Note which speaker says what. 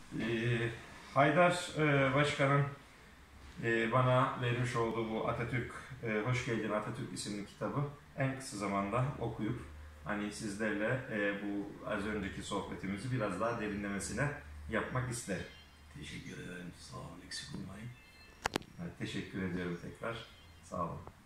Speaker 1: Haydar Başkan'ın bana vermiş olduğu bu Atatürk, Hoş Geldin Atatürk isimli kitabı en kısa zamanda okuyup hani sizlerle bu az önceki sohbetimizi biraz daha derinlemesine yapmak isterim.
Speaker 2: Teşekkür ederim. Sağ olun. Eksik olmayın.
Speaker 1: Evet, teşekkür ediyorum tekrar. Sağ olun.